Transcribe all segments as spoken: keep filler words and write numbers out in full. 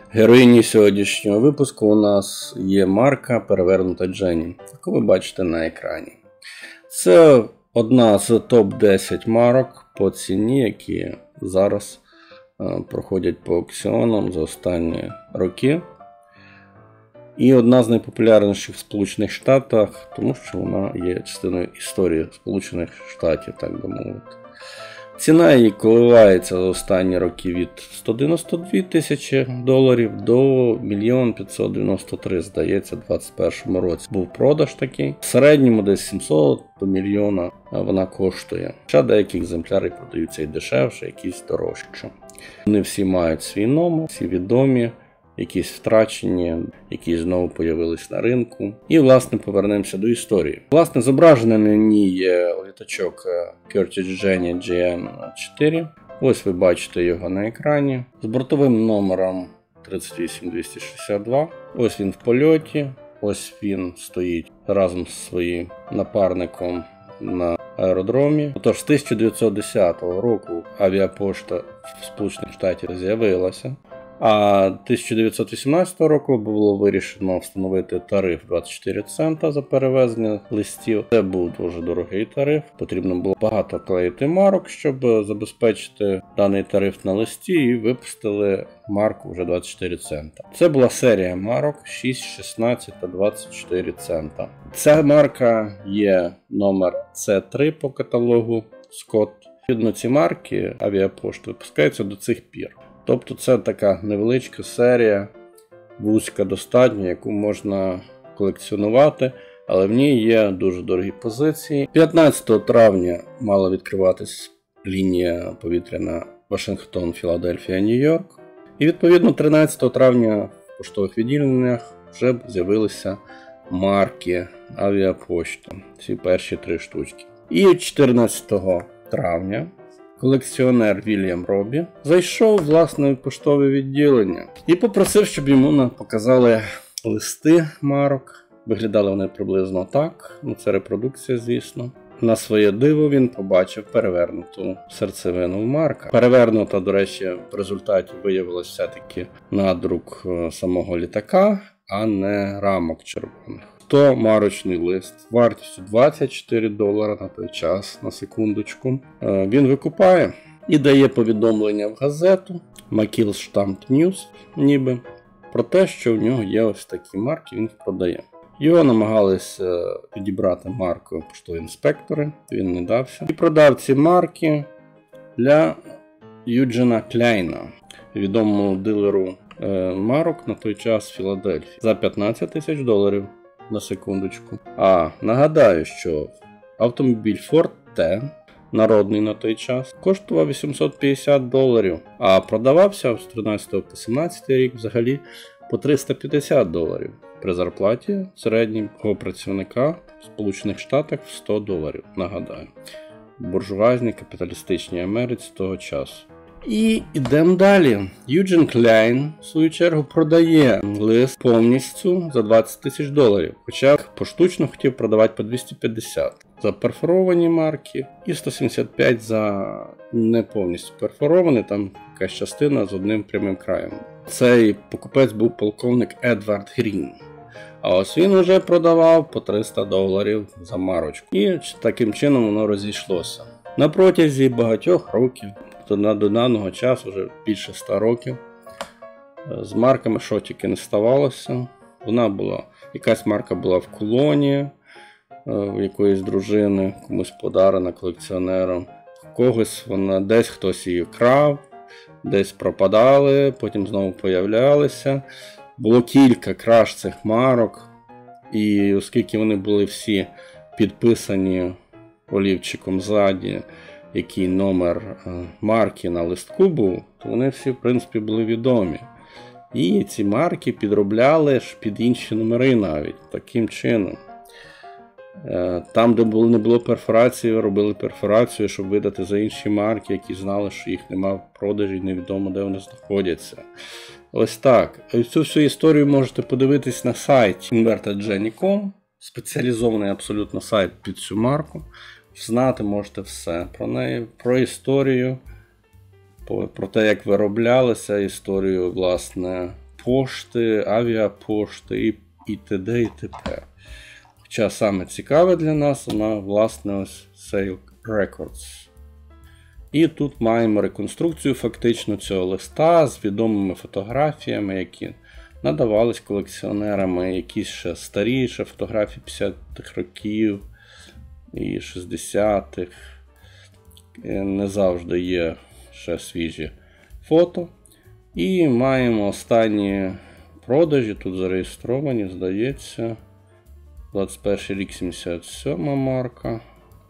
Героїні сьогоднішнього випуску у нас є марка перевернута Дженні, яку ви бачите на екрані. Це одна з топ десять марок по ціні, які зараз е, проходять по аукціонам за останні роки. І одна з найпопулярніших в Сполучених Штатах, тому що вона є частиною історії Сполучених Штатів, так би мовити. Ціна її коливається за останні роки від сто дев'яносто дві тисячі доларів до мільйон п'ятсот дев'яносто три, здається, у двадцять першому році був продаж такий. В середньому десь сімсот до мільйона вона коштує. Хоча деякі екземпляри продаються і дешевше, якісь дорожче. Вони всі мають свій номер, всі відомі, якісь втрачені, які знову появились на ринку. І, власне, повернемося до історії. Власне, зображений на ній є літачок Curtiss Genie джі ем чотири. Ось ви бачите його на екрані. З бортовим номером тридцять вісім двісті шістдесят два. Ось він в польоті. Ось він стоїть разом з своїм напарником на аеродромі. Отож, з тисяча дев'ятсот десятого року авіапошта в Сполучених Штатах з'явилася. А тисяча дев'ятсот вісімнадцятого року було вирішено встановити тариф двадцять чотири цента за перевезення листів. Це був дуже дорогий тариф. Потрібно було багато клеїти марок, щоб забезпечити даний тариф на листі, і випустили марку вже двадцять чотири цента. Це була серія марок шість, шістнадцять та двадцять чотири цента. Ця марка є номер це три по каталогу Scott. Відповідно, ці марки авіапошти випускаються до цих пір. Тобто це така невеличка серія, вузька достатньо, яку можна колекціонувати, але в ній є дуже дорогі позиції. п'ятнадцятого травня мала відкриватись лінія повітряна Вашингтон, Філадельфія, Нью-Йорк. І відповідно тринадцятого травня в поштових відділеннях вже з'явилися марки авіапошти, ці перші три штучки. І чотирнадцятого травня колекціонер Вільям Робі зайшов, власне, в поштове відділення і попросив, щоб йому показали листи марок. Виглядали вони приблизно так, ну це репродукція, звісно. На своє диво він побачив перевернуту серцевину в марках. Перевернута, до речі, в результаті виявилося все-таки надрук самого літака, а не рамок червоних. сто марочний лист вартістю двадцять чотири долара на той час, на секундочку. Він викупає і дає повідомлення в газету McKill's Stamped News, ніби, про те, що в нього є ось такі марки, він їх продає. Його намагалися підібрати маркою поштові інспектори, він не дався. І продав ці марки для Юджина Кляйна, відомому дилеру марок на той час в Філадельфії, за п'ятнадцять тисяч доларів. На секундочку. А, нагадаю, що автомобіль Ford T, народний на той час, коштував вісімсот п'ятдесят доларів, а продавався з тринадцятого по сімнадцятий рік взагалі по триста п'ятдесят доларів. При зарплаті середнього працівника в Сполучених Штатах в сто доларів, нагадаю. В буржуазній капіталістичній Америці того часу. І йдемо далі. Юджин Кляйн, в свою чергу, продає лист повністю за двадцять тисяч доларів. Хоча поштучно хотів продавати по двісті п'ятдесят за перфоровані марки і сто сімдесят п'ять за не повністю перфоровані, там якась частина з одним прямим краєм. Цей покупець був полковник Едвард Грін. А ось він вже продавав по триста доларів за марочку. І таким чином воно розійшлося. На протязі багатьох років, до даного часу, вже більше ста років, з марками що тільки не ставалося. Вона була, якась марка була в кулоні, в якоїсь дружини, комусь подарена колекціонером. Когось вона, десь хтось її крав, десь пропадали, потім знову появлялися. Було кілька краж цих марок, і оскільки вони були всі підписані олівчиком ззаді, який номер марки на листку був, то вони всі, в принципі, були відомі. І ці марки підробляли ж під інші номери навіть, таким чином. Там, де не було перфорації, робили перфорацію, щоб видати за інші марки, які знали, що їх нема в продажі, невідомо, де вони знаходяться. Ось так. Цю всю історію можете подивитись на сайті інверта джені крапка ком, спеціалізований абсолютно сайт під цю марку. Знати можете все про неї, про історію, про те, як вироблялися, історію, власне, пошти, авіапошти і, і т.д. і т.п. Хоча саме цікаве для нас вона, власне, ось Sale Records. І тут маємо реконструкцію фактично цього листа з відомими фотографіями, які надавались колекціонерами, якісь ще старіші фотографії п'ятдесятих років і шістдесятих. Не завжди є ще свіжі фото. І маємо останні продажі, тут зареєстровані, здається, двадцять перший рік, сімдесят сьома марка.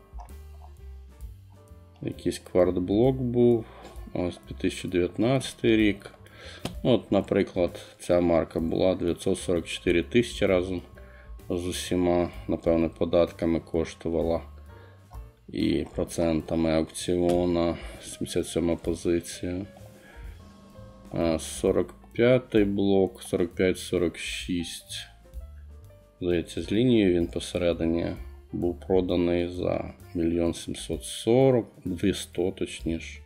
Якийсь квартблок був, ось дві тисячі дев'ятнадцятий рік. От, наприклад, ця марка була дев'ятсот сорок чотири тисячі разом з усіма, напевне, податками коштувала і процентами аукціона. сімдесят сьома позиція. сорок п'ятий блок, сорок п'ять сорок шість. Здається, з лінією він посередині був проданий за мільйон сімсот сорок, двісті точніше.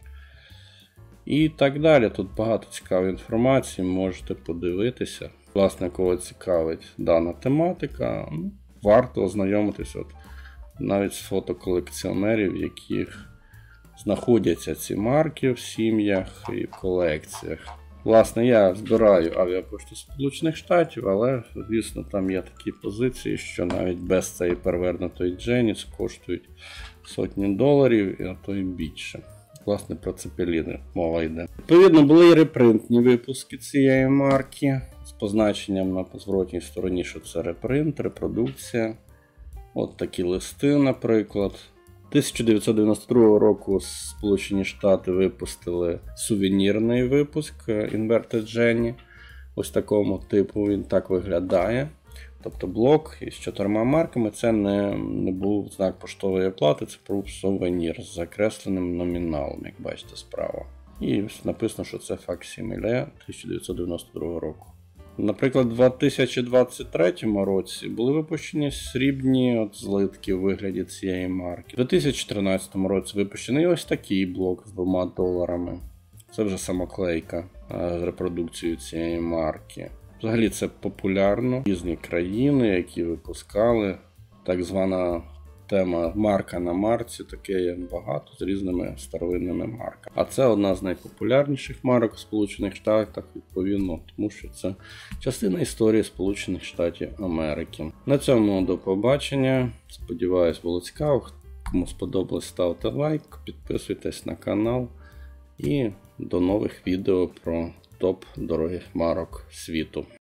І так далі. Тут багато цікавої інформації, можете подивитися. Власне, кого цікавить дана тематика, ну, варто ознайомитися от, навіть з фотоколекціонерів, яких знаходяться ці марки в сім'ях і в колекціях. Власне, я збираю авіапошту Сполучених Штатів, але, звісно, там є такі позиції, що навіть без цієї перевернутої Джені коштують сотні доларів, а то і більше. Власне, про цепеліни мова йде. Відповідно, були і репринтні випуски цієї марки з позначенням на зворотній стороні, що це репринт, репродукція. От такі листи, наприклад. тисяча дев'ятсот дев'яносто другого року Сполучені Штати випустили сувенірний випуск Inverted Jenny. Ось такому типу він так виглядає. Тобто блок із чотирма марками, це не, не був знак поштової оплати, це був сувенір з закресленим номіналом, як бачите справа. І написано, що це факсиміле тисяча дев'ятсот дев'яносто другого року. Наприклад, у дві тисячі двадцять третьому році були випущені срібні от злитки у вигляді цієї марки. У дві тисячі тринадцятому році випущений ось такий блок з двома доларами. Це вже самоклейка з репродукцією цієї марки. Взагалі це популярно. Різні країни, які випускали. Так звана тема марка на марці, таке є багато з різними старовинними марками. А це одна з найпопулярніших марок у Сполучених Штатах, відповідно, тому що це частина історії Сполучених Штатів Америки. На цьому до побачення. Сподіваюсь, було цікаво. Кому сподобалось, ставте лайк, підписуйтесь на канал і до нових відео про топ дорогих марок світу.